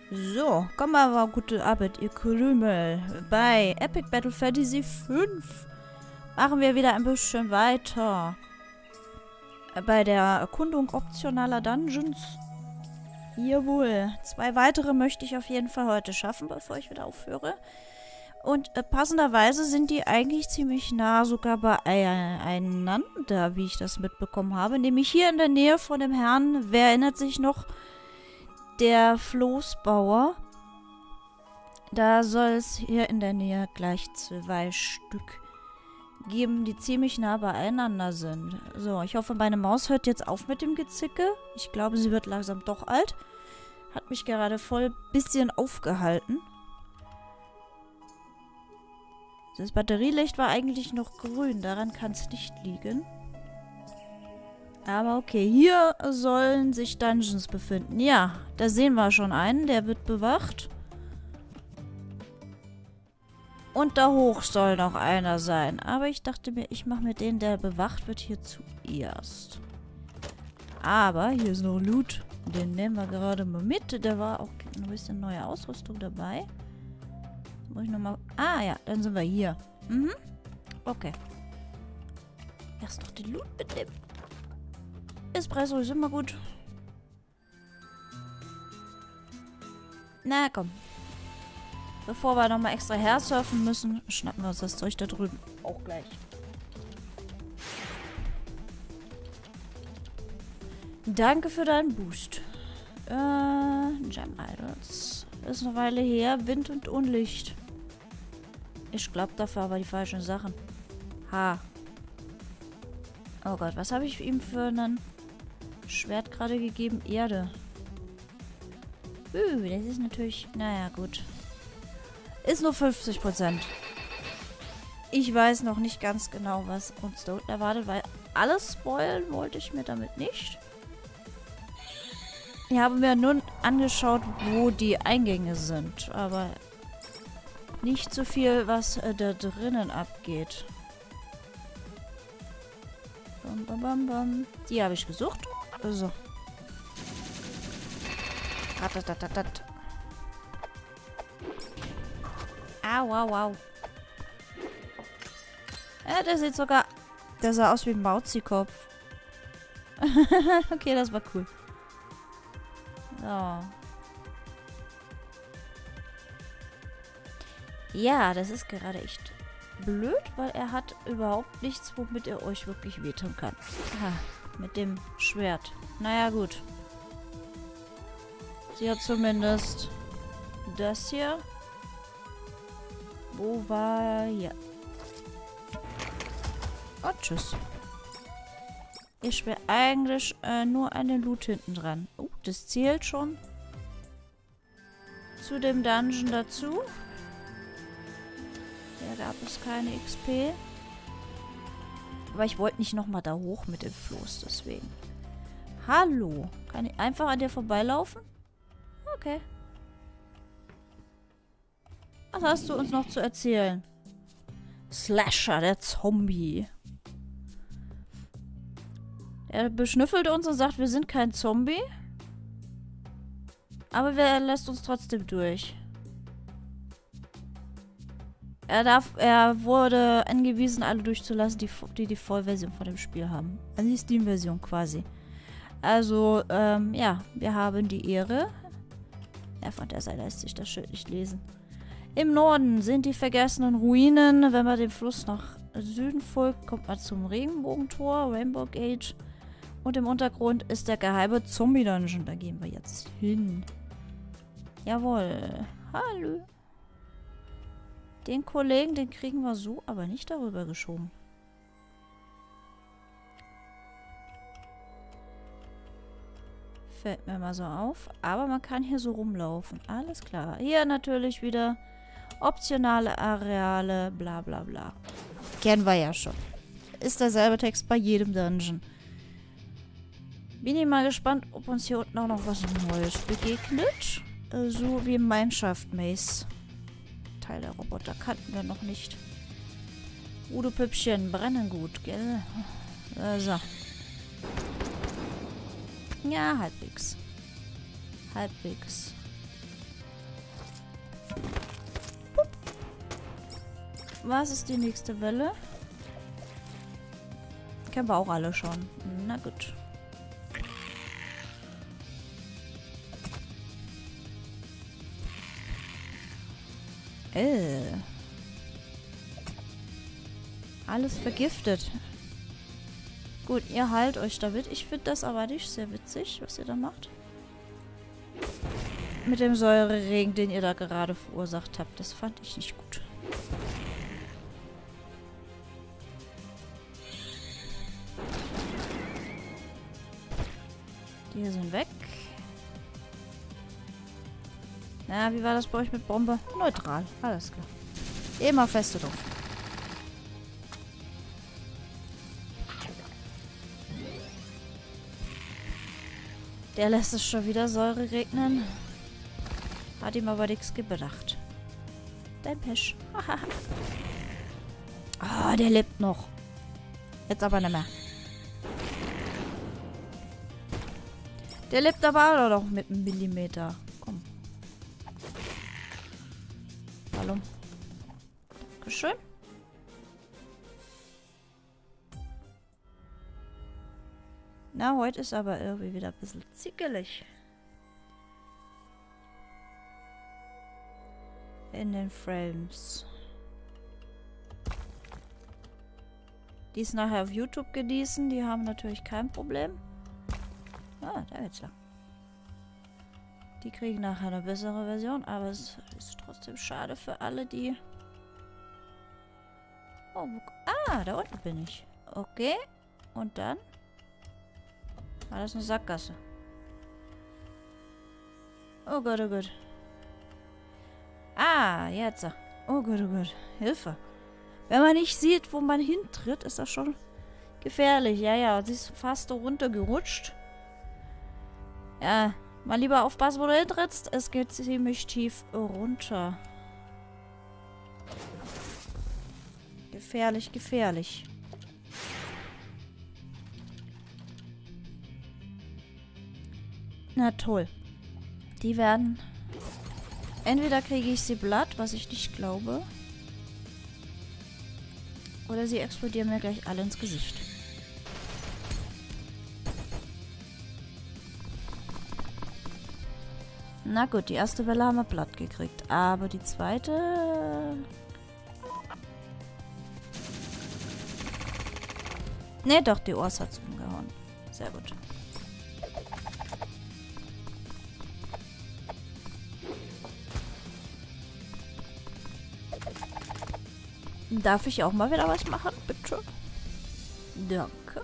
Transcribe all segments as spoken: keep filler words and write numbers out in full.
So, komm mal, war gute Arbeit, ihr Krümel. Bei Epic Battle Fantasy fünf machen wir wieder ein bisschen weiter. Bei der Erkundung optionaler Dungeons. Jawohl. Zwei weitere möchte ich auf jeden Fall heute schaffen, bevor ich wieder aufhöre. Und äh, passenderweise sind die eigentlich ziemlich nah sogar beieinander, wie ich das mitbekommen habe. Nämlich hier in der Nähe von dem Herrn, wer erinnert sich noch, der Floßbauer. Da soll es hier in der Nähe gleich zwei Stück geben, die ziemlich nah beieinander sind. So, ich hoffe, meine Maus hört jetzt auf mit dem Gezicke. Ich glaube, sie wird langsam doch alt. Hat mich gerade voll bisschen aufgehalten. Das Batterielicht war eigentlich noch grün. Daran kann es nicht liegen. Aber okay, hier sollen sich Dungeons befinden. Ja, da sehen wir schon einen. Der wird bewacht. Und da hoch soll noch einer sein. Aber ich dachte mir, ich mache mit dem, der bewacht wird, hier zuerst. Aber hier ist noch Loot. Den nehmen wir gerade mal mit. Da war auch noch ein bisschen neue Ausrüstung dabei. Muss ich nochmal... Ah ja, dann sind wir hier. Mhm. Okay. Erst noch den Loot mitnehmen. Espresso ist immer gut. Na komm. Bevor wir nochmal extra hersurfen müssen, schnappen wir uns das Zeug da drüben. Auch gleich. Danke für deinen Boost. Äh, Gem Idols. Ist eine Weile her. Wind und Unlicht. Ich glaube dafür aber die falschen Sachen. Ha. Oh Gott, was habe ich ihm für einen Schwert gerade gegeben? Erde. Uh, das ist natürlich... Naja, gut. Ist nur fünfzig Prozent. Ich weiß noch nicht ganz genau, was uns dort erwartet, weil alles spoilen wollte ich mir damit nicht. Ich habe mir nun angeschaut, wo die Eingänge sind, aber nicht so viel, was äh, da drinnen abgeht. Bam, bam, bam, bam. Die habe ich gesucht. So. Ratatatat. Au, au, au. Ja, der sieht sogar... Der sah aus wie ein Mauzikopf. Okay, das war cool. So. Ja, das ist gerade echt blöd, weil er hat überhaupt nichts, womit er euch wirklich wehtun kann. Aha, mit dem Schwert. Naja, gut. Sie hat zumindest das hier. Wo war... Ja. Oh, tschüss. Ich will eigentlich äh, nur einen Loot hinten dran. Oh, das zählt schon zu dem Dungeon dazu. Da gab es keine X P. Aber ich wollte nicht nochmal da hoch mit dem Floß, deswegen. Hallo. Kann ich einfach an dir vorbeilaufen? Okay. Was hast du uns noch zu erzählen? Slasher, der Zombie. Er beschnüffelt uns und sagt, wir sind kein Zombie. Aber er lässt uns trotzdem durch. Er darf, er wurde angewiesen, alle durchzulassen, die die, die Vollversion von dem Spiel haben. Also die Steam-Version quasi. Also, ähm, ja, wir haben die Ehre. Ja, von der Seite lässt sich das Schild nicht lesen. Im Norden sind die vergessenen Ruinen. Wenn man dem Fluss nach Süden folgt, kommt man zum Regenbogentor, Rainbow Gate. Und im Untergrund ist der geheime Zombie-Dungeon. Da gehen wir jetzt hin. Jawohl. Hallo. Den Kollegen, den kriegen wir so, aber nicht darüber geschoben. Fällt mir mal so auf. Aber man kann hier so rumlaufen. Alles klar. Hier natürlich wieder optionale Areale, bla bla bla. Kennen wir ja schon. Ist derselbe Text bei jedem Dungeon. Bin ich mal gespannt, ob uns hier unten auch noch was Neues begegnet. Äh, so wie im Mineshaft Maze. Teil der Roboter kannten wir noch nicht. Udo Püppchen, brennen gut, gell? Äh, so. Ja, halbwegs. Halbwegs. Was ist die nächste Welle? Kennen wir auch alle schon. Na gut. Äh. Alles vergiftet. Gut, ihr heilt euch damit. Ich finde das aber nicht sehr witzig, was ihr da macht. Mit dem Säureregen, den ihr da gerade verursacht habt. Das fand ich nicht gut. Die sind weg. Na, wie war das bei euch mit Bombe? Neutral. Alles klar. Immer feste drauf. Der lässt es schon wieder Säure regnen. Hat ihm aber nichts gebracht. Dein Pech. Ah, oh, der lebt noch. Jetzt aber nicht mehr. Der lebt aber auch noch mit einem Millimeter. Komm. Hallo. Dankeschön. Na, heute ist aber irgendwie wieder ein bisschen zickelig. In den Frames. Die es nachher auf YouTube genießen, die haben natürlich kein Problem. Ah, da geht's lang. Die kriegen nachher eine bessere Version, aber es ist trotzdem schade für alle, die... Oh, wo... Ah, da unten bin ich. Okay. Und dann? War das eine Sackgasse? Oh Gott, oh Gott. Ah, jetzt. Oh Gott, oh Gott. Hilfe. Wenn man nicht sieht, wo man hintritt, ist das schon gefährlich. Ja, ja, sie ist fast runtergerutscht. Ja, mal lieber aufpassen, wo du hintrittst. Es geht ziemlich tief runter. Gefährlich, gefährlich. Na toll. Die werden... Entweder kriege ich sie blatt, was ich nicht glaube. Oder sie explodieren mir gleich alle ins Gesicht. Na gut, die erste Welle haben wir platt gekriegt. Aber die zweite... Ne, doch, die Ors hat's umgehauen. Sehr gut. Darf ich auch mal wieder was machen? Bitte. Danke.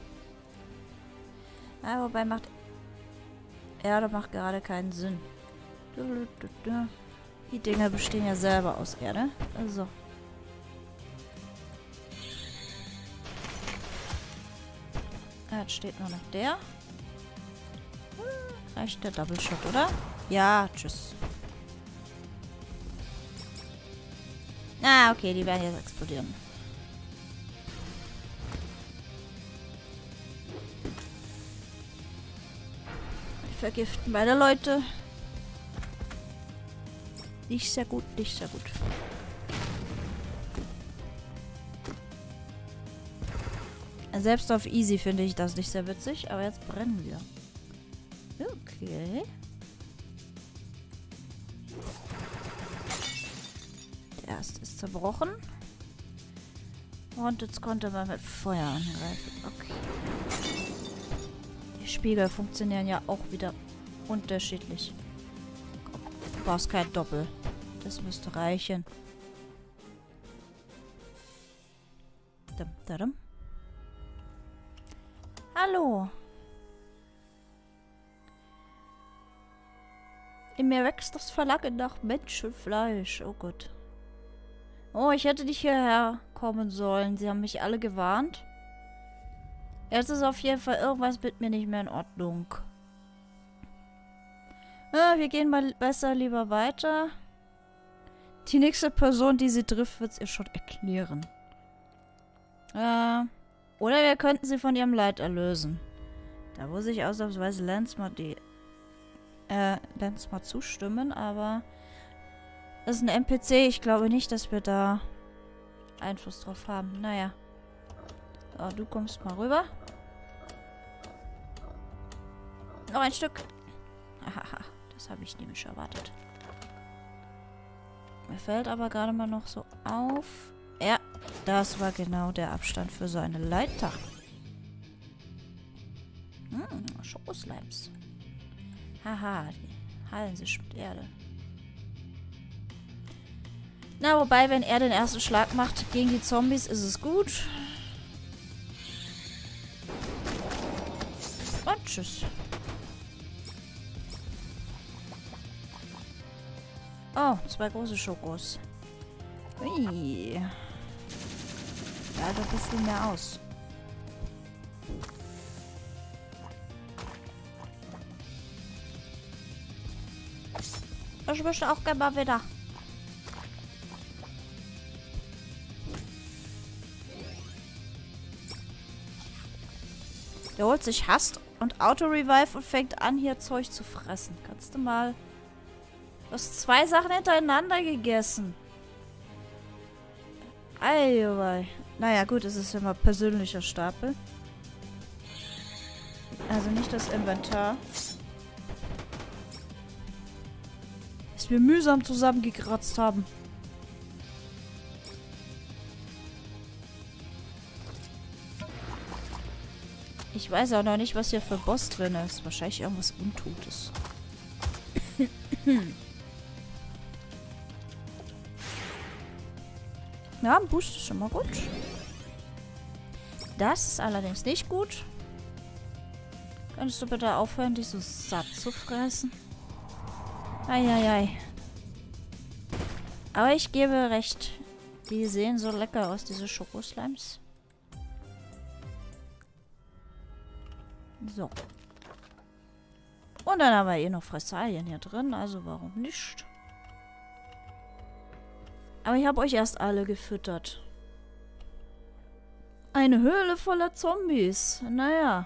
Ja, wobei macht... Erde macht gerade keinen Sinn. Die Dinger bestehen ja selber aus Erde. Also. Jetzt steht nur noch der. Reicht der Double Shot, oder? Ja, tschüss. Ah, okay, die werden jetzt explodieren. Die vergiften beide Leute. Nicht sehr gut, nicht sehr gut. Selbst auf Easy finde ich das nicht sehr witzig, aber jetzt brennen wir. Okay. Der erste ist zerbrochen. Und jetzt konnte man mit Feuer angreifen. Okay. Die Spiegel funktionieren ja auch wieder unterschiedlich. Du brauchst kein Doppel. Das müsste reichen. Dum, dum. Hallo. In mir wächst das Verlangen nach Menschenfleisch. Oh Gott. Oh, ich hätte nicht hierher kommen sollen. Sie haben mich alle gewarnt. Jetzt ist auf jeden Fall irgendwas mit mir nicht mehr in Ordnung. Ja, wir gehen mal besser lieber weiter. Die nächste Person, die sie trifft, wird es ihr schon erklären. Äh, oder wir könnten sie von ihrem Leid erlösen. Da muss ich ausnahmsweise Lance mal die... Äh, Lance mal zustimmen, aber... Das ist ein N P C. Ich glaube nicht, dass wir da Einfluss drauf haben. Naja. So, du kommst mal rüber. Noch ein Stück. Haha, das habe ich nämlich erwartet. Mir fällt aber gerade mal noch so auf. Ja, das war genau der Abstand für so eine Leiter. Hm, Schokoslimes. Haha, die heilen sich mit Erde. Na, wobei, wenn er den ersten Schlag macht gegen die Zombies, ist es gut. Und tschüss. Oh, zwei große Schokos. Ui. Da hat ein bisschen mehr aus. Ich möchte auch gerne mal wieder. Der holt sich Hast und Auto-Revive und fängt an, hier Zeug zu fressen. Kannst du mal... Du hast zwei Sachen hintereinander gegessen. Eieiei. Naja, gut, es ist immer persönlicher Stapel. Also nicht das Inventar. Das wir mühsam zusammengekratzt haben. Ich weiß auch noch nicht, was hier für Boss drin ist. Wahrscheinlich irgendwas Untotes. Ja, ein Boost ist schon mal gut. Das ist allerdings nicht gut. Könntest du bitte aufhören, dich so satt zu fressen? Eieiei. Aber ich gebe recht. Die sehen so lecker aus, diese Schokoslimes. So. Und dann haben wir eh noch Fressalien hier drin, also warum nicht? Aber ich habe euch erst alle gefüttert. Eine Höhle voller Zombies. Naja.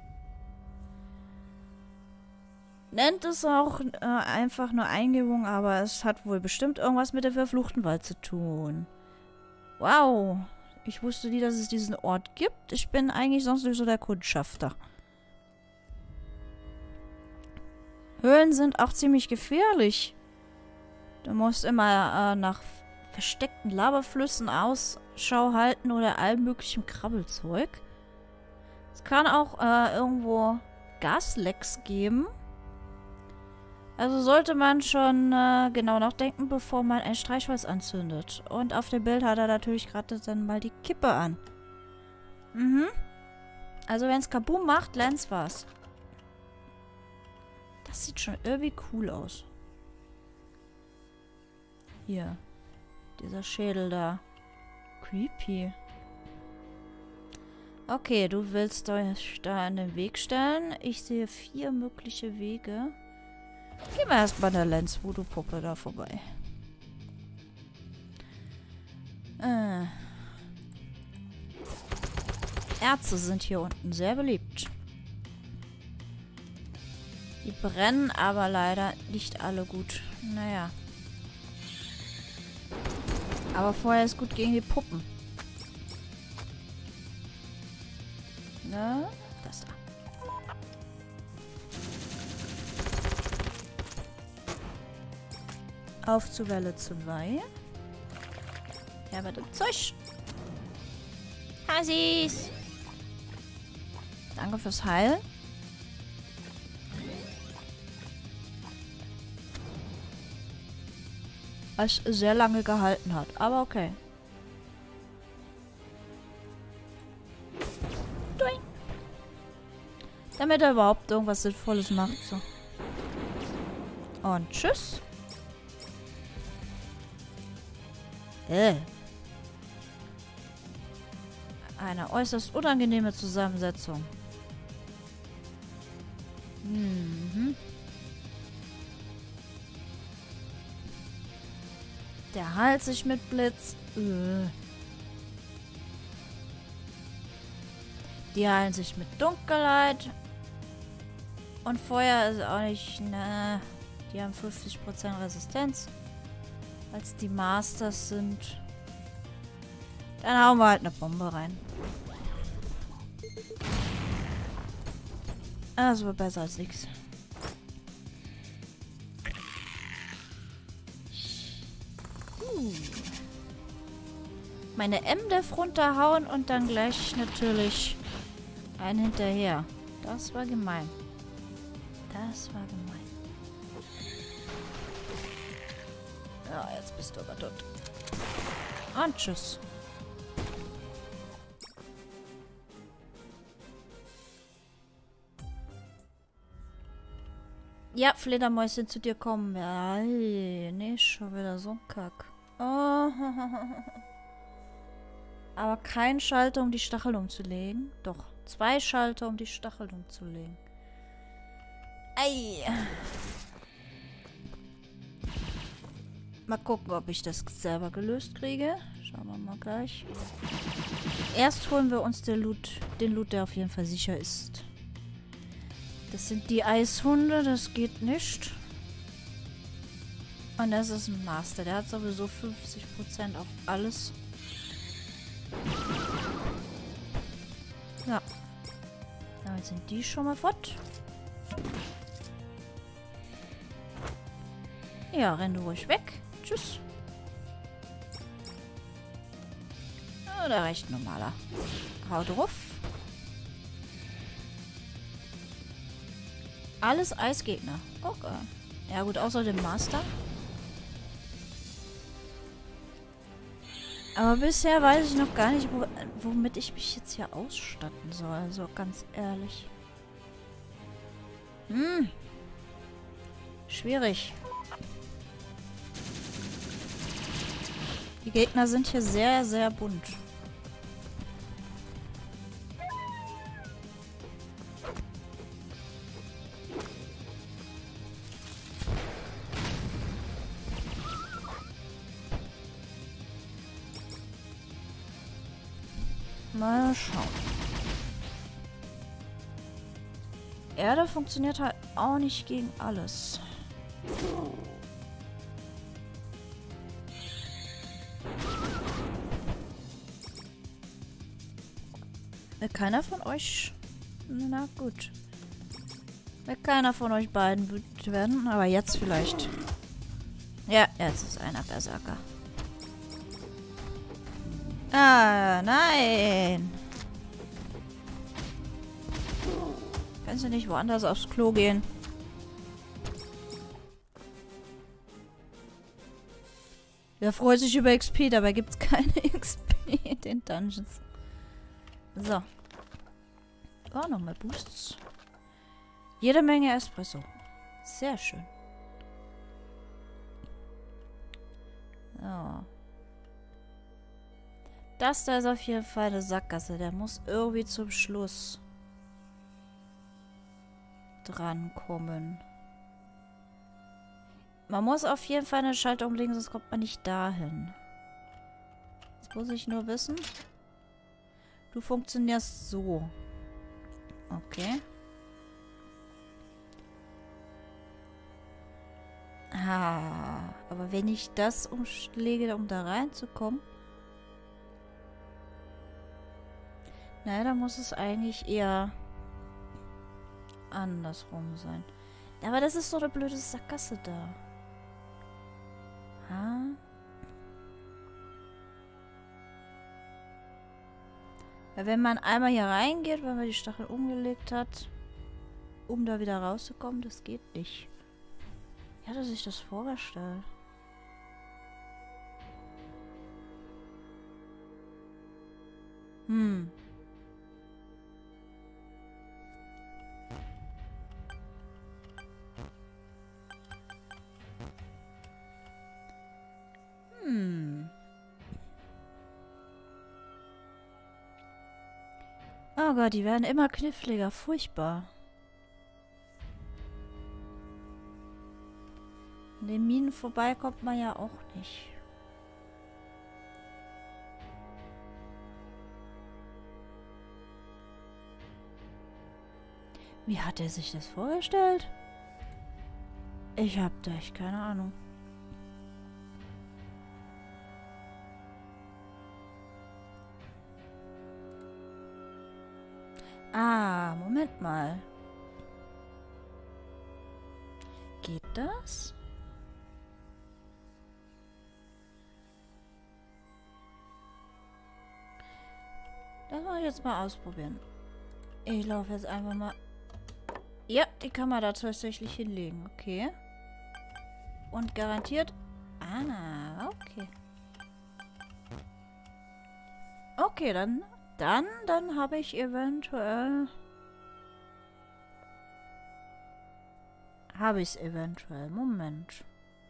Nennt es auch äh, einfach nur Eingebung, aber es hat wohl bestimmt irgendwas mit dem verfluchten Wald zu tun. Wow. Ich wusste nie, dass es diesen Ort gibt. Ich bin eigentlich sonst nicht so der Kundschafter. Höhlen sind auch ziemlich gefährlich. Du musst immer äh, nach versteckten Lavaflüssen Ausschau halten oder allem möglichen Krabbelzeug. Es kann auch äh, irgendwo Gaslecks geben. Also sollte man schon äh, genau nachdenken, bevor man ein Streichholz anzündet. Und auf dem Bild hat er natürlich gerade dann mal die Kippe an. Mhm. Also wenn es Kaboom macht, Lens war's. Das sieht schon irgendwie cool aus. Hier. Dieser Schädel da. Creepy. Okay, du willst euch da in den Weg stellen. Ich sehe vier mögliche Wege. Gehen wir erstmal an der Lens-Voodoo-Puppe da vorbei. Äh. Erze sind hier unten sehr beliebt. Die brennen aber leider nicht alle gut. Naja. Aber vorher ist gut gegen die Puppen. Na, das da. Auf zu Welle zwei. Ja, mit dem Zeug. Hassis. Danke fürs Heilen. Was sehr lange gehalten hat. Aber okay. Doing. Damit er überhaupt irgendwas Sinnvolles macht. So. Und tschüss. Äh. Eine äußerst unangenehme Zusammensetzung. Mhm. Der heilt sich mit Blitz. Äh. Die heilen sich mit Dunkelheit. Und Feuer ist auch nicht... Ne, die haben fünfzig Prozent Resistenz. Als die Masters sind. Dann hauen wir halt eine Bombe rein. Also besser als nichts. Uh. Meine M-Def runterhauen und dann gleich natürlich einen hinterher. Das war gemein. Das war gemein. Ja, jetzt bist du aber tot. Und tschüss. Ja, Fledermäuschen zu dir kommen. Ja, nee, schon wieder so ein Kack. Oh. Aber kein Schalter, um die Stachel umzulegen. Doch, zwei Schalter, um die Stachel umzulegen. Ei. Mal gucken, ob ich das selber gelöst kriege. Schauen wir mal gleich. Erst holen wir uns den Loot, den Loot, der auf jeden Fall sicher ist. Das sind die Eishunde, das geht nicht. Und das ist ein Master, der hat sowieso fünfzig Prozent auf alles. Ja. Damit sind die schon mal fort. Ja, renn du ruhig weg. Tschüss. Oh, da reicht ein normaler. Hau drauf. Alles Eisgegner. Okay. Ja gut, außer dem Master. Aber bisher weiß ich noch gar nicht, wo, womit ich mich jetzt hier ausstatten soll. Also ganz ehrlich. Hm. Schwierig. Die Gegner sind hier sehr, sehr bunt. Mal schauen. Erde funktioniert halt auch nicht gegen alles. Will keiner von euch... Na gut. Will keiner von euch beiden wütend werden, aber jetzt vielleicht. Ja, jetzt ist einer Berserker. Ah, nein. Kannst du nicht woanders aufs Klo gehen? Der freut sich über X P, dabei gibt es keine X P in den Dungeons. So. Oh, nochmal Boosts. Jede Menge Espresso. Sehr schön. So. Das da ist auf jeden Fall eine Sackgasse. Der muss irgendwie zum Schluss drankommen. Man muss auf jeden Fall eine Schalter umlegen, sonst kommt man nicht dahin. Jetzt muss ich nur wissen. Du funktionierst so. Okay. Ah, aber wenn ich das umlege, um da reinzukommen... Naja, da muss es eigentlich eher andersrum sein. Aber das ist so eine blöde Sackgasse da. Ha? Weil wenn man einmal hier reingeht, wenn man die Stachel umgelegt hat, um da wieder rauszukommen, das geht nicht. Wie hat er sich das vorgestellt? Hm. Hm. Oh Gott, die werden immer kniffliger. Furchtbar. An den Minen vorbei kommt man ja auch nicht. Wie hat er sich das vorgestellt? Ich hab da echt keine Ahnung. Ah, Moment mal. Geht das? Das muss ich jetzt mal ausprobieren. Ich laufe jetzt einfach mal... Ja, die kann man da tatsächlich hinlegen. Okay. Und garantiert... Ah, okay. Okay, dann... Dann, dann habe ich eventuell... Habe ich es eventuell. Moment.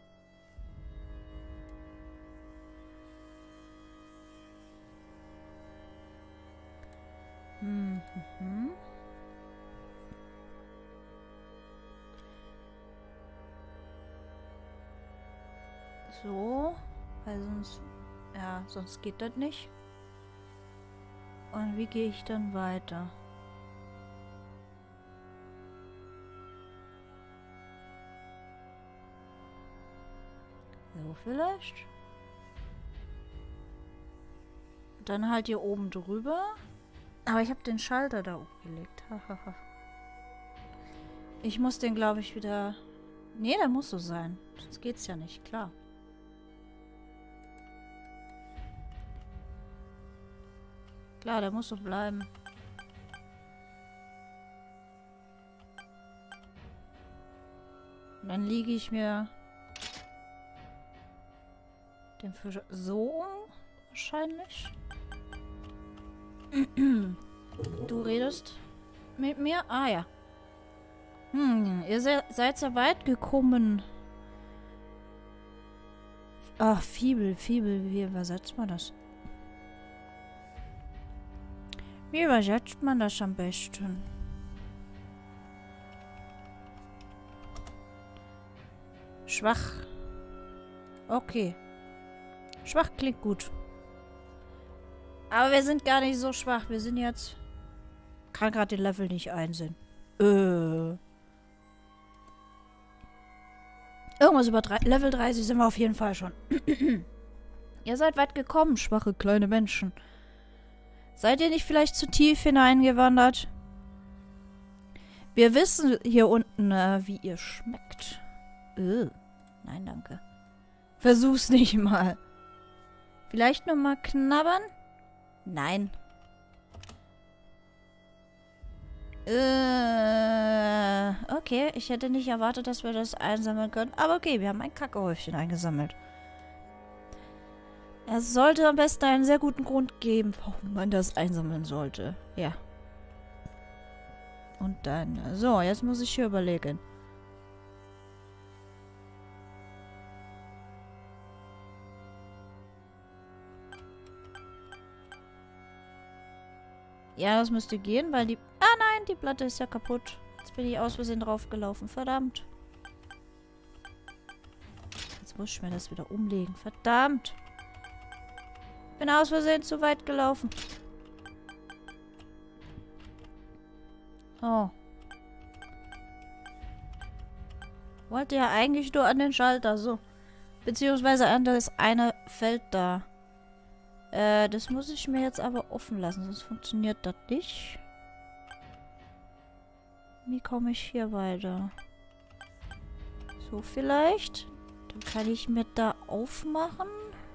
Mhm. So. Weil sonst... Ja, sonst geht das nicht. Und wie gehe ich dann weiter? So vielleicht. Dann halt hier oben drüber. Aber ich habe den Schalter da hochgelegt. Ich muss den, glaube ich, wieder... Nee, der muss so sein. Sonst geht's ja nicht, klar. Klar, der muss so bleiben. Und dann liege ich mir den Fisch so um, wahrscheinlich. Du redest mit mir? Ah ja. Hm, ihr se seid sehr weit gekommen. Ach, Fibel, Fibel, wie übersetzt man das? Wie übersetzt man das am besten? Schwach. Okay. Schwach klingt gut. Aber wir sind gar nicht so schwach. Wir sind jetzt... Kann gerade den Level nicht einsehen. Äh. Irgendwas über drei, Level dreißig sind wir auf jeden Fall schon. Ihr seid weit gekommen, schwache kleine Menschen. Seid ihr nicht vielleicht zu tief hineingewandert? Wir wissen hier unten, äh, wie ihr schmeckt. Äh. Nein, danke. Versuch's nicht mal. Vielleicht nur mal knabbern? Nein. Äh, okay, ich hätte nicht erwartet, dass wir das einsammeln können. Aber okay, wir haben ein Kackehäufchen eingesammelt. Es sollte am besten einen sehr guten Grund geben, warum man das einsammeln sollte. Ja. Und dann... So, jetzt muss ich hier überlegen. Ja, das müsste gehen, weil die... Ah nein, die Platte ist ja kaputt. Jetzt bin ich aus Versehen draufgelaufen. Verdammt. Jetzt muss ich mir das wieder umlegen. Verdammt. Bin aus Versehen zu weit gelaufen. Oh. Wollte ja eigentlich nur an den Schalter, so. Beziehungsweise an das eine Feld da. Äh, das muss ich mir jetzt aber offen lassen, sonst funktioniert das nicht. Wie komme ich hier weiter? So vielleicht. Dann kann ich mir da aufmachen.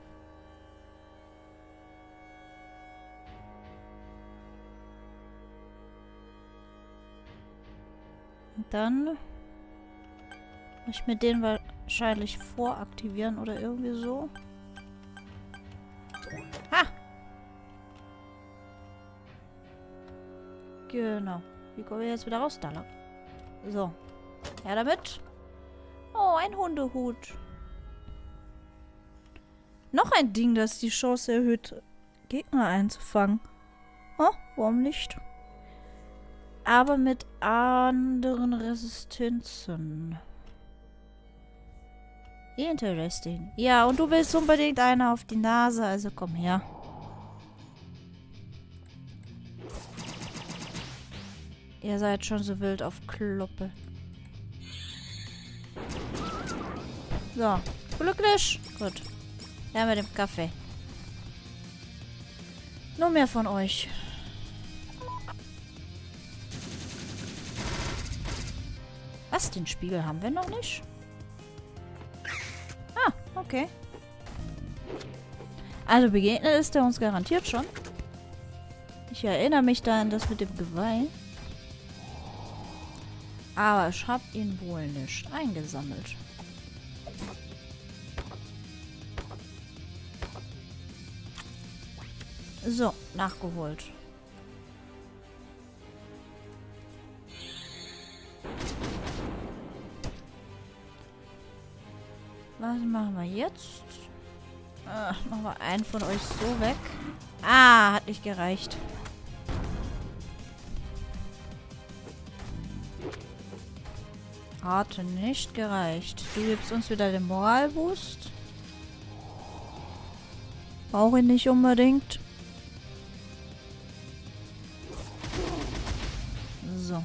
Und dann muss ich mir den wahrscheinlich voraktivieren oder irgendwie so. Ha! Genau. Wie kommen wir jetzt wieder raus? Da lang. So. Ja, damit. Oh, ein Hundehut. Noch ein Ding, das die Chance erhöht, Gegner einzufangen. Oh, warum nicht? Aber mit anderen Resistenzen. Interesting. Ja, und du willst unbedingt eine auf die Nase, also komm her. Ihr seid schon so wild auf Kloppe. So, glücklich. Gut. Ja, mit dem Kaffee. Nur mehr von euch. Was? Den Spiegel haben wir noch nicht? Ah, okay. Also begegnet ist er uns garantiert schon. Ich erinnere mich da an das mit dem Geweih. Aber ich habe ihn wohl nicht eingesammelt. So, nachgeholt. Was machen wir jetzt? Ah, machen wir einen von euch so weg. Ah, hat nicht gereicht. Hatte nicht gereicht. Du gibst uns wieder den Moralboost. Brauche ich nicht unbedingt. So.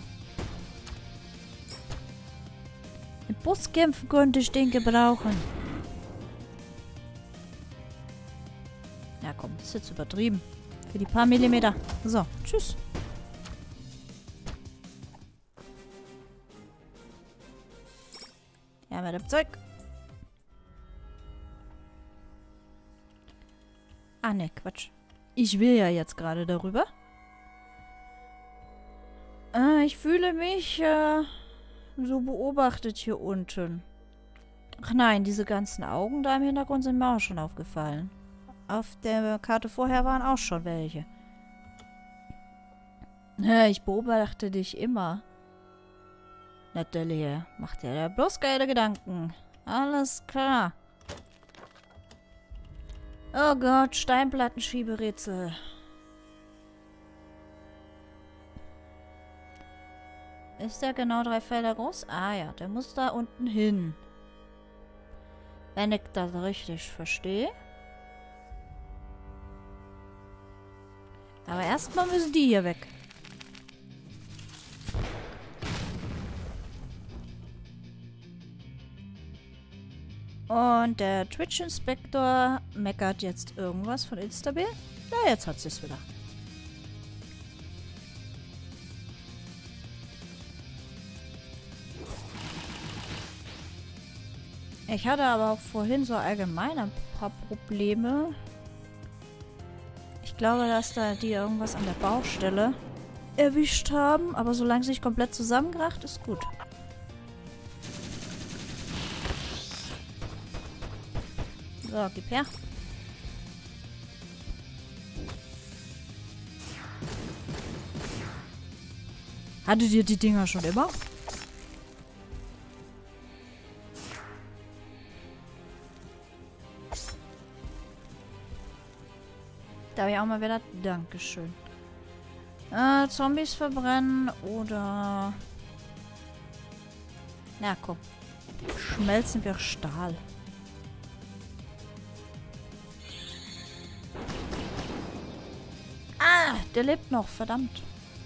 Mit Bosskämpfen könnte ich den gebrauchen. Ja komm, das ist jetzt übertrieben. Für die paar Millimeter. So, tschüss. Ja, mit dem Zeug. Ah, ne, Quatsch. Ich will ja jetzt gerade darüber. Äh, ich fühle mich äh, so beobachtet hier unten. Ach nein, diese ganzen Augen da im Hintergrund sind mir auch schon aufgefallen. Auf der Karte vorher waren auch schon welche. Ja, ich beobachte dich immer. Natürlich, macht dir ja bloß keine Gedanken. Alles klar. Oh Gott, Steinplattenschieberätsel. Ist der genau drei Felder groß? Ah ja, der muss da unten hin. Wenn ich das richtig verstehe. Aber erstmal müssen die hier weg. Und der Twitch-Inspektor meckert jetzt irgendwas von Instabil. Na, jetzt hat sie es wieder. Ich hatte aber auch vorhin so allgemein ein paar Probleme. Ich glaube, dass da die irgendwas an der Baustelle erwischt haben. Aber solange es nicht komplett zusammenkracht, ist gut. So, gib her. Hattet ihr die Dinger schon immer? Da habe ich auch mal wieder... Dankeschön. Äh, Zombies verbrennen oder... Na komm. Schmelzen wir Stahl. Ah, der lebt noch. Verdammt.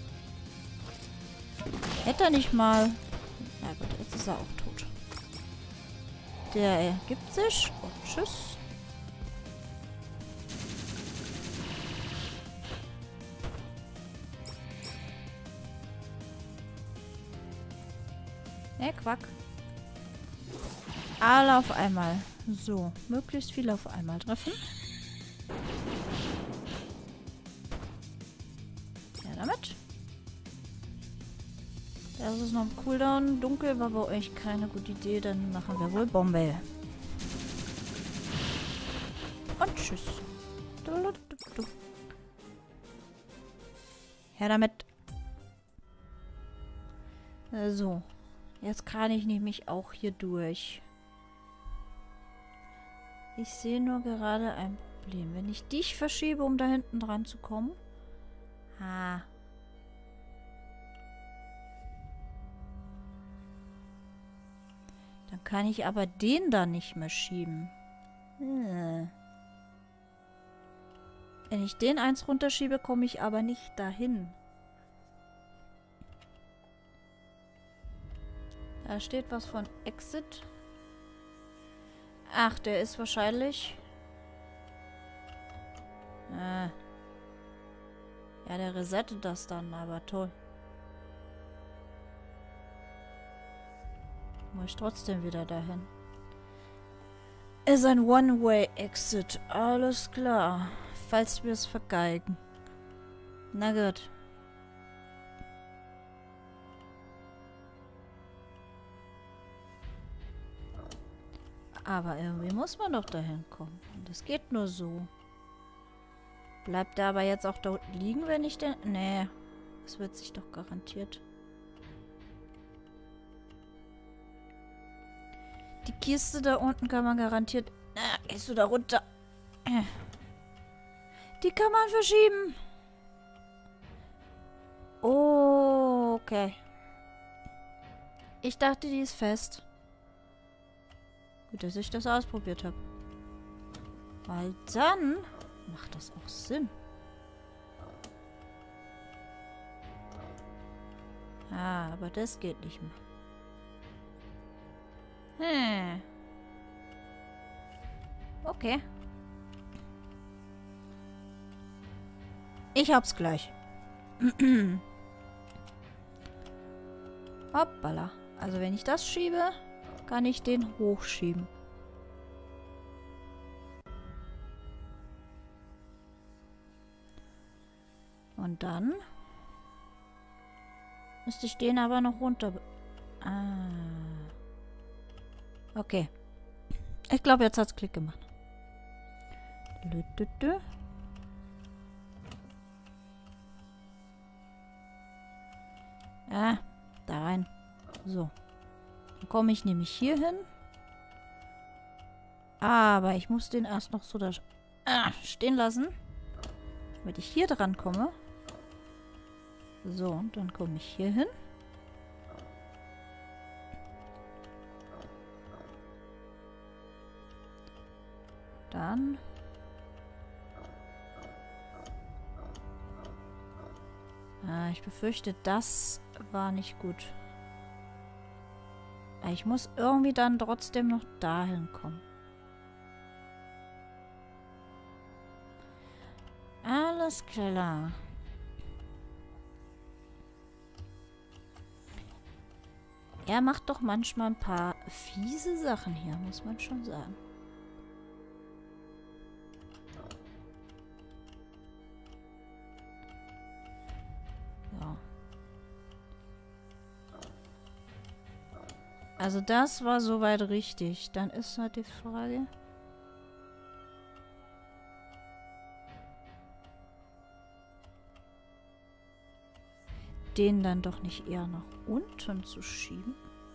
Hätte er nicht mal... Na gut, jetzt ist er auch tot. Der ergibt sich. Und tschüss. Ne, Quack. Alle auf einmal. So, möglichst viel auf einmal treffen. Ja, damit. Das ist noch ein Cooldown. Dunkel war bei euch keine gute Idee. Dann machen wir wohl Bombe. Und tschüss. Her damit. So. Jetzt kann ich nämlich auch hier durch. Ich sehe nur gerade ein Problem. Wenn ich dich verschiebe, um da hinten dran zu kommen. Ah. Dann kann ich aber den da nicht mehr schieben. Hm. Wenn ich den eins runterschiebe, komme ich aber nicht dahin. Da steht was von Exit. Ach, der ist wahrscheinlich... Äh. Ja, der resettet das dann, aber toll. Muss ich trotzdem wieder dahin. Ist ein One-Way-Exit. Alles klar. Falls wir es vergeigen. Na gut. Aber irgendwie muss man doch dahin kommen. Und das geht nur so. Bleibt der aber jetzt auch da unten liegen, wenn ich den... Nee. Das wird sich doch garantiert... Die Kiste da unten kann man garantiert... Ah, gehst du da runter? Die kann man verschieben. Oh, okay. Ich dachte, die ist fest. Gut, dass ich das ausprobiert habe. Weil dann macht das auch Sinn. Ah, aber das geht nicht mehr. Hm. Okay. Ich hab's gleich. Hoppala. Also wenn ich das schiebe, kann ich den hochschieben. Und dann müsste ich den aber noch runter... Ah. Okay. Ich glaube, jetzt hat's Klick gemacht. Lü, lü, lü. Ah, da rein. So. Dann komme ich nämlich hier hin. Aber ich muss den erst noch so da ah, stehen lassen. Damit ich hier dran komme. So, und dann komme ich hier hin. Dann... Ah, ich befürchte, das war nicht gut. Ich muss irgendwie dann trotzdem noch dahin kommen. Alles klar. Er macht doch manchmal ein paar fiese Sachen hier, muss man schon sagen. Also das war soweit richtig. Dann ist halt die Frage... Den dann doch nicht eher nach unten zu schieben.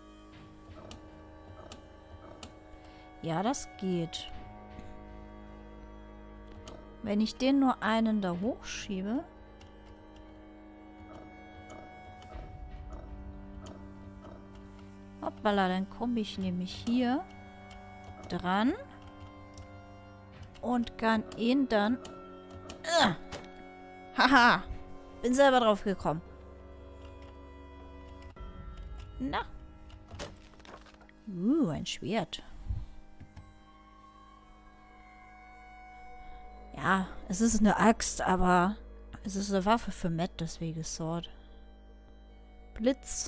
Ja, das geht. Wenn ich den nur einen da hochschiebe... Hoppala, dann komme ich nämlich hier dran und kann ihn dann... Uh, haha, bin selber drauf gekommen. Na. Uh, ein Schwert. Ja, es ist eine Axt, aber es ist eine Waffe für Matt, deswegen Sword. Blitz.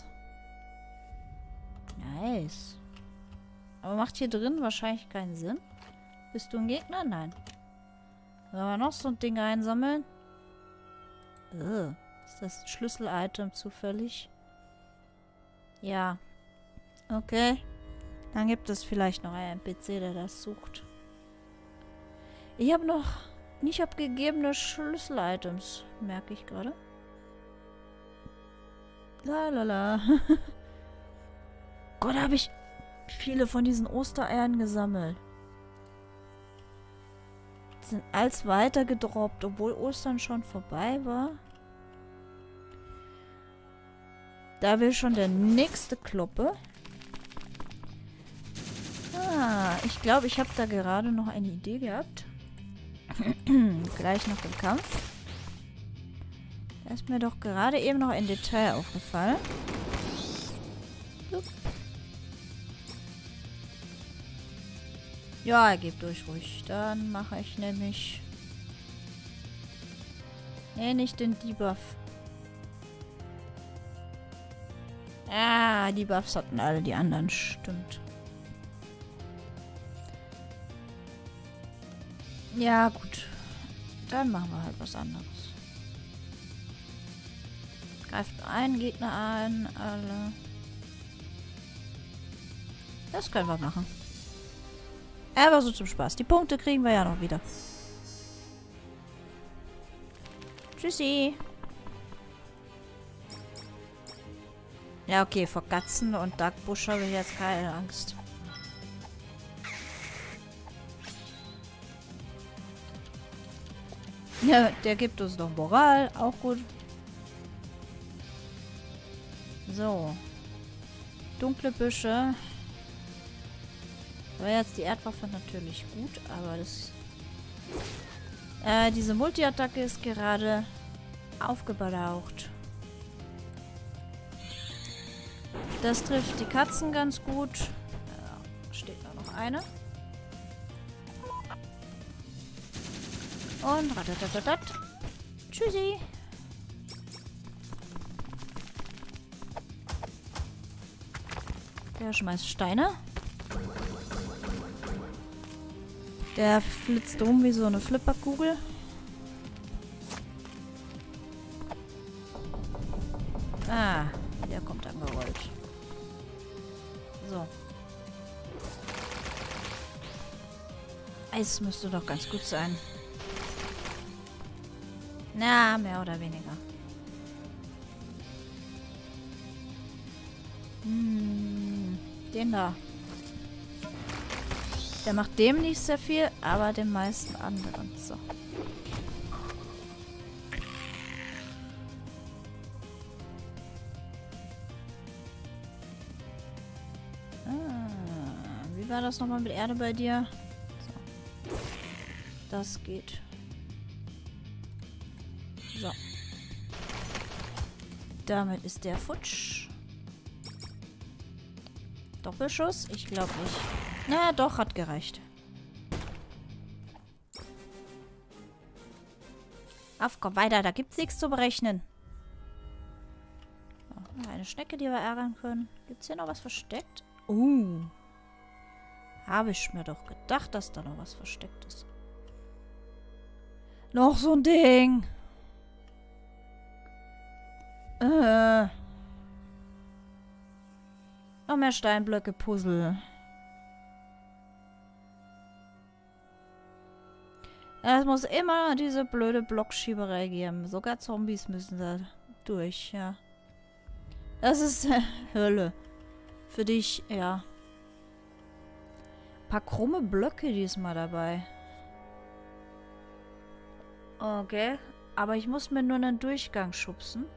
Nice. Aber macht hier drin wahrscheinlich keinen Sinn. Bist du ein Gegner? Nein. Sollen wir noch so ein Ding einsammeln? Ugh. Ist das ein Schlüssel-Item zufällig? Ja. Okay. Dann gibt es vielleicht noch einen N P C, der das sucht. Ich habe noch nicht abgegebene Schlüssel-Items, merke ich gerade. Lalala. Gott, habe ich viele von diesen Ostereiern gesammelt. Die sind als weiter gedroppt, obwohl Ostern schon vorbei war. Da will schon der nächste Kloppe. Ah, ich glaube, ich habe da gerade noch eine Idee gehabt. Gleich nach dem Kampf. Da ist mir doch gerade eben noch ein Detail aufgefallen. Jupp. Ja, er geht durch ruhig. Dann mache ich nämlich... Nee, nicht den Debuff. Ah, die Buffs hatten alle die anderen. Stimmt. Ja, gut. Dann machen wir halt was anderes. Greift einen Gegner an, alle. Das können wir machen. Aber so zum Spaß. Die Punkte kriegen wir ja noch wieder. Tschüssi. Ja, okay, vor Katzen und Duckbush habe ich jetzt keine Angst. Ja, der gibt uns noch Moral. Auch gut. So. Dunkle Büsche. War jetzt die Erdwaffe natürlich gut, aber das... Äh, diese Multi-Attacke ist gerade aufgebraucht. Das trifft die Katzen ganz gut. Ja, steht da noch eine. Und ratatatatat. Tschüssi. Der schmeißt Steine. Der flitzt um wie so eine Flipperkugel. Ah, der kommt angerollt. So. Eis müsste doch ganz gut sein. Na, mehr oder weniger. Hm, den da. Der macht dem nicht sehr viel, aber den meisten anderen. So. Ah, wie war das nochmal mit Erde bei dir? So. Das geht. So. Damit ist der futsch. Doppelschuss? Ich glaube nicht. Na doch, hat gereicht. Auf, komm weiter, da gibt's nichts zu berechnen. So, eine Schnecke, die wir ärgern können. Gibt's hier noch was versteckt? Uh. Habe ich mir doch gedacht, dass da noch was versteckt ist. Noch so ein Ding. Äh. Noch mehr Steinblöcke, Puzzle. Es muss immer diese blöde Blockschieberei geben. Sogar Zombies müssen da durch, ja. Das ist äh, Hölle. Für dich, ja. Ein paar krumme Blöcke diesmal dabei. Okay. Aber ich muss mir nur einen Durchgang schubsen.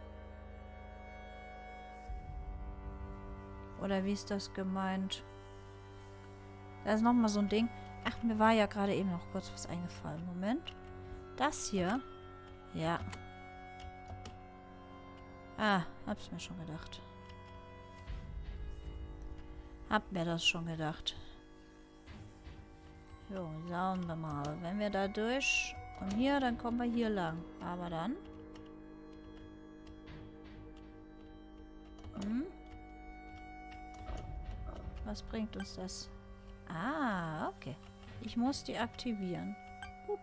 Oder wie ist das gemeint? Da ist nochmal so ein Ding. Ach, mir war ja gerade eben noch kurz was eingefallen. Moment. Das hier. Ja. Ah, hab's mir schon gedacht. Hab mir das schon gedacht. So, schauen wir mal. Wenn wir da durch und hier, dann kommen wir hier lang. Aber dann... Hm? Was bringt uns das? Ah, okay. Ich muss die aktivieren. Hup.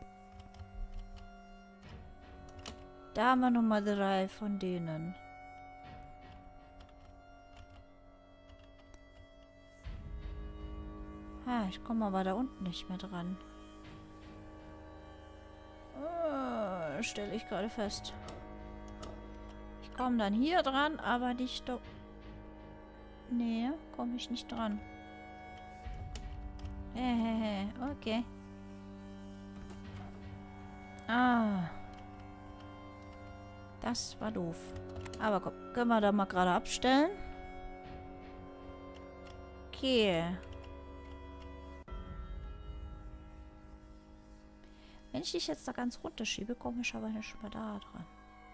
Da haben wir Nummer drei von denen. Ah, ich komme aber da unten nicht mehr dran. Oh, stelle ich gerade fest. Ich komme dann hier dran, aber nicht da. Nee, komme ich nicht dran. Hehehe, okay. Ah. Das war doof. Aber komm, können wir da mal gerade abstellen. Okay. Wenn ich dich jetzt da ganz runterschiebe, komme ich aber nicht mehr da dran.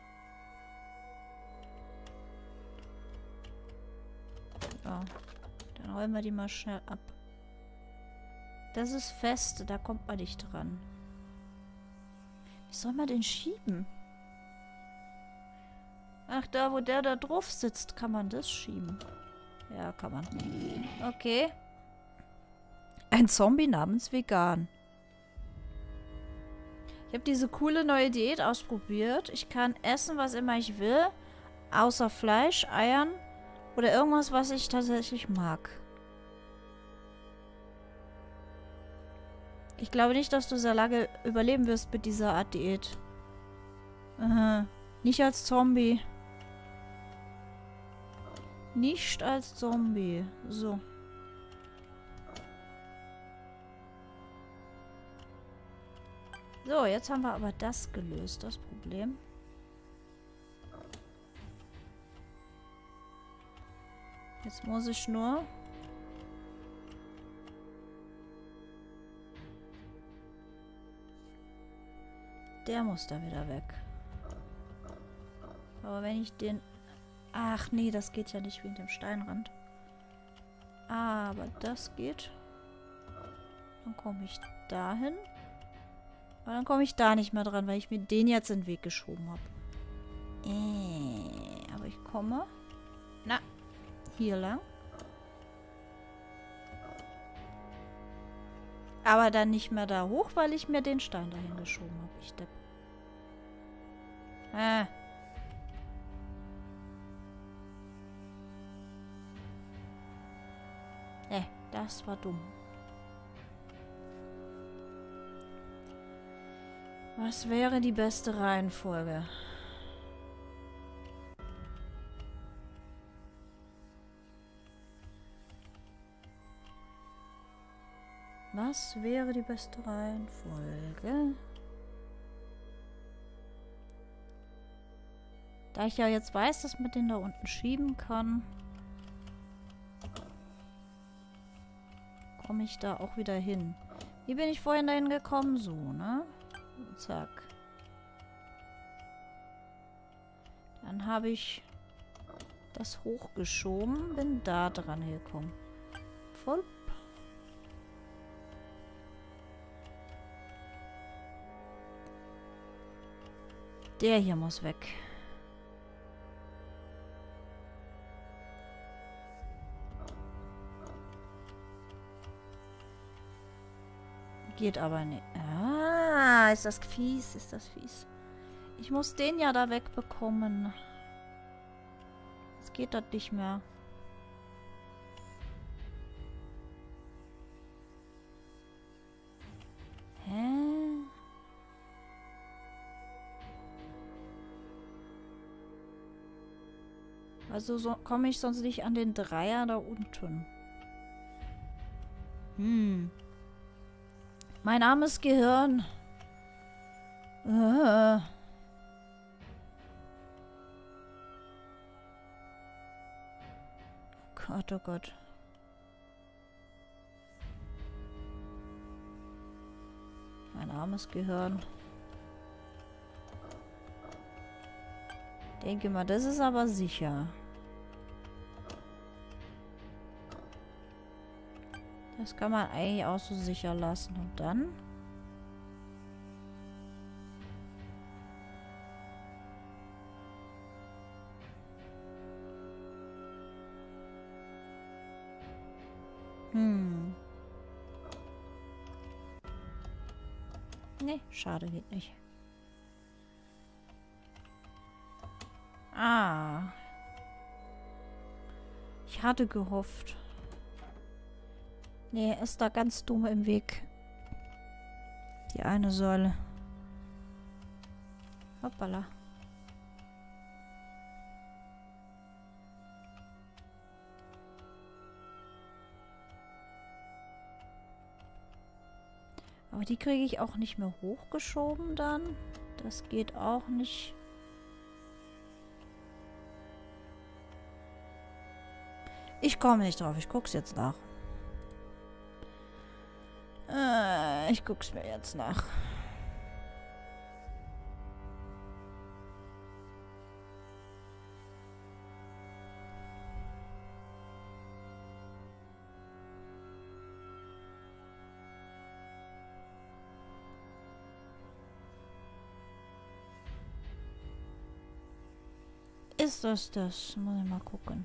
So. Dann räumen wir die mal schnell ab. Das ist fest, da kommt man nicht dran. Wie soll man den schieben? Ach, da, wo der da drauf sitzt, kann man das schieben. Ja, kann man. Okay. Ein Zombie namens Vegan. Ich habe diese coole neue Diät ausprobiert. Ich kann essen, was immer ich will. Außer Fleisch, Eiern oder irgendwas, was ich tatsächlich mag. Ich glaube nicht, dass du sehr lange überleben wirst mit dieser Art Diät. Aha. Nicht als Zombie. Nicht als Zombie. So. So, jetzt haben wir aber das gelöst, das Problem. Jetzt muss ich nur... Der muss da wieder weg. Aber wenn ich den... Ach nee, das geht ja nicht wegen dem Steinrand. Aber das geht. Dann komme ich dahin. Aber dann komme ich da nicht mehr dran, weil ich mir den jetzt in den Weg geschoben habe. Äh, aber ich komme... Na, hier lang. Aber dann nicht mehr da hoch, weil ich mir den Stein dahin geschoben habe. Ich depp. Ah. Ne, das war dumm. Was wäre die beste Reihenfolge? Was wäre die beste Reihenfolge? Da ich ja jetzt weiß, dass man den da unten schieben kann, komme ich da auch wieder hin. Wie bin ich vorhin dahin gekommen? So, ne? Zack. Dann habe ich das hochgeschoben, bin da dran gekommen. Voll. Der hier muss weg. Geht aber nicht. Ah, ist das fies, ist das fies. Ich muss den ja da wegbekommen. Jetzt geht das nicht mehr. Hä? Also so komme ich sonst nicht an den Dreier da unten. Hm. Mein armes Gehirn. Ah. Oh Gott, oh Gott. Mein armes Gehirn. Denke mal, das ist aber sicher. Das kann man eigentlich auch so sicher lassen. Und dann... Hm. Nee, schade, geht nicht. Ah. Ich hatte gehofft. Nee, ist da ganz dumm im Weg. Die eine Säule. Hoppala. Aber die kriege ich auch nicht mehr hochgeschoben dann. Das geht auch nicht. Ich komme nicht drauf. Ich guck's jetzt nach. Äh, ich guck's mir jetzt nach. ist das das? Muss ich mal gucken.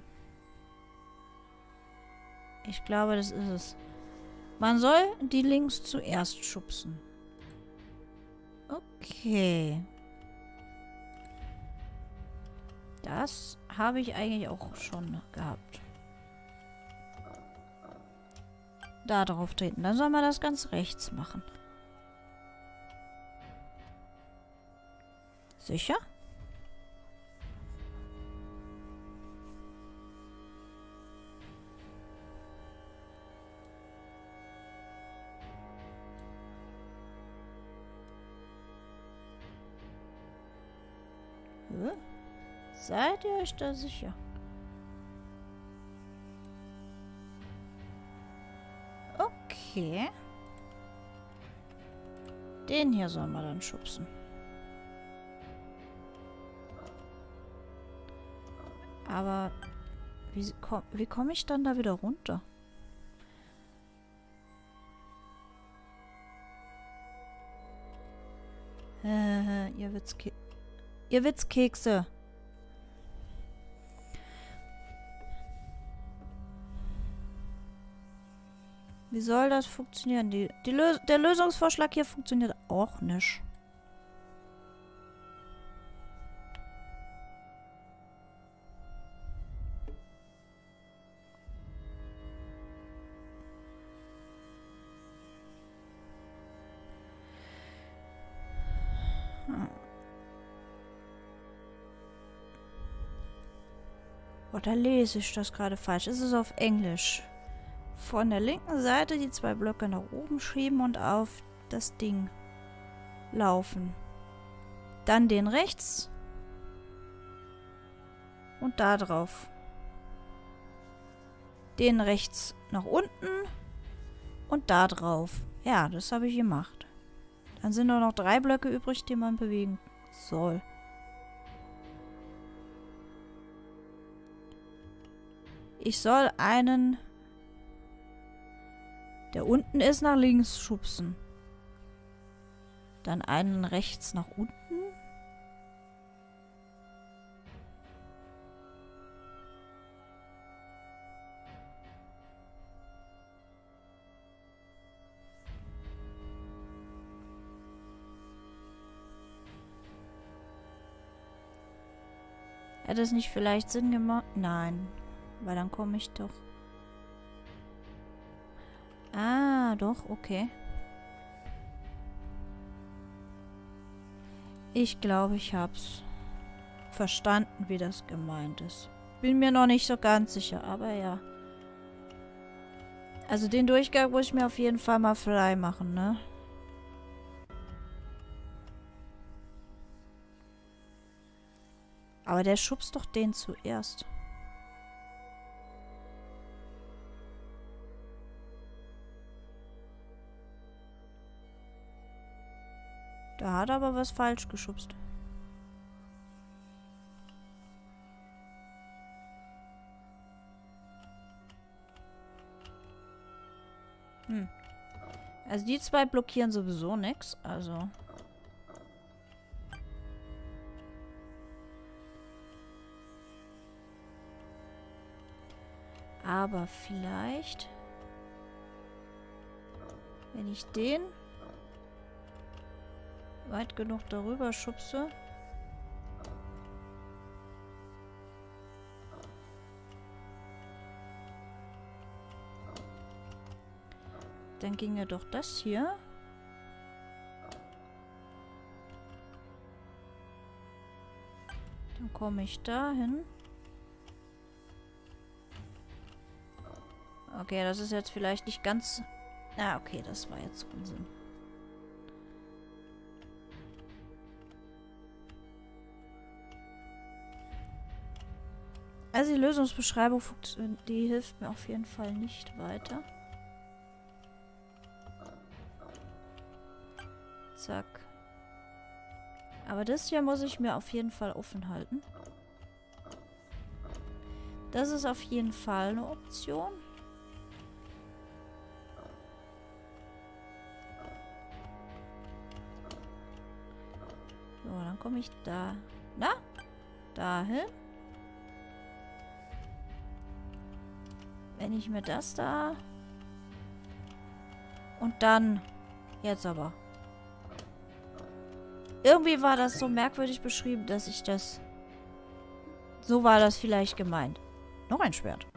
Ich glaube, das ist es. Man soll die links zuerst schubsen. Okay. Das habe ich eigentlich auch schon gehabt. Da drauf treten. Dann soll man das ganz rechts machen. Sicher? Hm? Seid ihr euch da sicher? Okay. Den hier sollen wir dann schubsen. Aber wie, komm, wie komme ich dann da wieder runter? Äh, ihr Witzke ihr Witzkekse. Wie soll das funktionieren? Die, die Lös der Lösungsvorschlag hier funktioniert auch nicht. Hm. Oder lese ich das gerade falsch? Ist es auf Englisch? Von der linken Seite die zwei Blöcke nach oben schieben und auf das Ding laufen. Dann den rechts und da drauf. Den rechts nach unten und da drauf. Ja, das habe ich gemacht. Dann sind nur noch drei Blöcke übrig, die man bewegen soll. Ich soll einen, der unten ist, nach links schubsen. Dann einen rechts nach unten. Hätte es nicht vielleicht Sinn gemacht? Nein. Weil dann komme ich doch... Ah, doch, okay. Ich glaube, ich hab's verstanden, wie das gemeint ist. Bin mir noch nicht so ganz sicher, aber ja. Also den Durchgang muss ich mir auf jeden Fall mal frei machen, ne? Aber der schubst doch den zuerst. Da hat aber was falsch geschubst. Hm. Also die zwei blockieren sowieso nichts, also... Aber vielleicht... Wenn ich den... weit genug darüber schubse. Dann ginge doch das hier. Dann komme ich dahin. Okay, das ist jetzt vielleicht nicht ganz... Ah, okay, das war jetzt Unsinn. Also die Lösungsbeschreibung, die hilft mir auf jeden Fall nicht weiter. Zack. Aber das hier muss ich mir auf jeden Fall offen halten. Das ist auf jeden Fall eine Option. So, dann komme ich da. Na? Dahin. Nicht mehr das da. Und dann... Jetzt aber. Irgendwie war das so merkwürdig beschrieben, dass ich das... So war das vielleicht gemeint. Noch ein Schwert.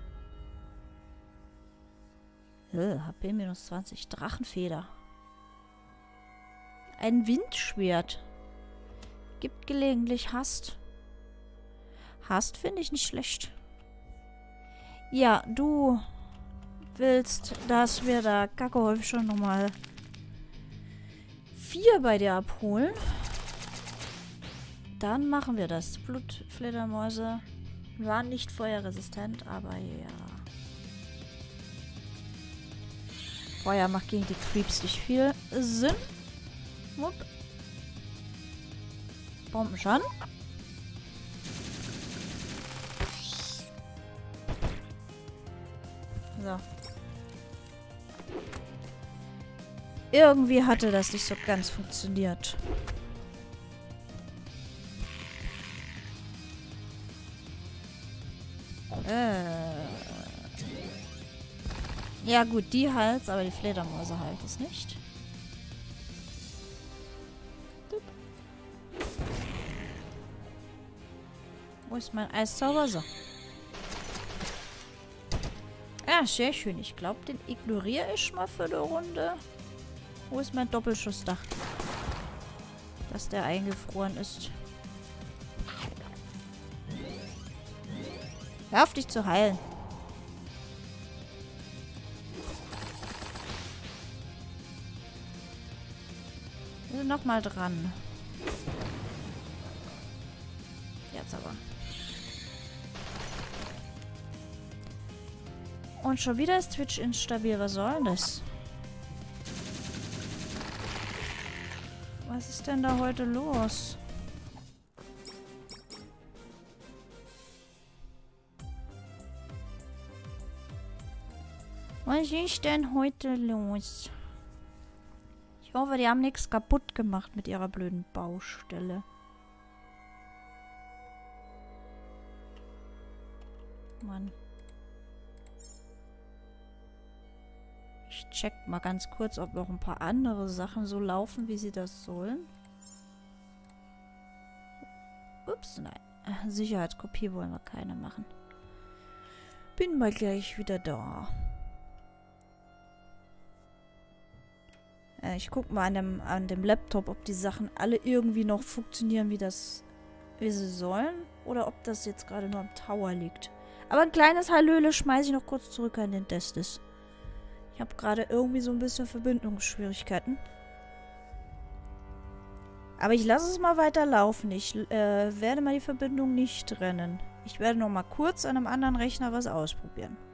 Äh, H P minus zwanzig. Drachenfeder. Ein Windschwert. Gibt gelegentlich Hast. Hast finde ich nicht schlecht. Ja, du willst, dass wir da Kackhäuf schon nochmal vier bei dir abholen. Dann machen wir das. Blutfledermäuse waren nicht feuerresistent, aber ja. Feuer macht gegen die Creeps nicht viel Sinn. Wupp. Bombenschaden. So. Irgendwie hatte das nicht so ganz funktioniert. Äh. Ja gut, die halt's, aber die Fledermäuse halt es nicht. Wo ist mein Eiszauber? So. Ja, sehr schön. Ich glaube, den ignoriere ich mal für eine Runde. Wo ist mein Doppelschussdach? Dass der eingefroren ist. Hör auf, dich zu heilen. Wir sind nochmal dran. Jetzt aber. Und schon wieder ist Twitch instabil. Was soll denn das? Was ist denn da heute los? Was ist denn heute los? Ich hoffe, die haben nichts kaputt gemacht mit ihrer blöden Baustelle. Mann. Ich check mal ganz kurz, ob noch ein paar andere Sachen so laufen, wie sie das sollen. Ups, nein. Sicherheitskopie wollen wir keine machen. Bin mal gleich wieder da. Äh, ich guck mal an dem, an dem Laptop, ob die Sachen alle irgendwie noch funktionieren, wie das, wie sie sollen. Oder ob das jetzt gerade nur am Tower liegt. Aber ein kleines Hallöle schmeiße ich noch kurz zurück an den Destis. Ich habe gerade irgendwie so ein bisschen Verbindungsschwierigkeiten. Aber ich lasse es mal weiterlaufen. Ich äh, werde mal die Verbindung nicht trennen. Ich werde noch mal kurz an einem anderen Rechner was ausprobieren.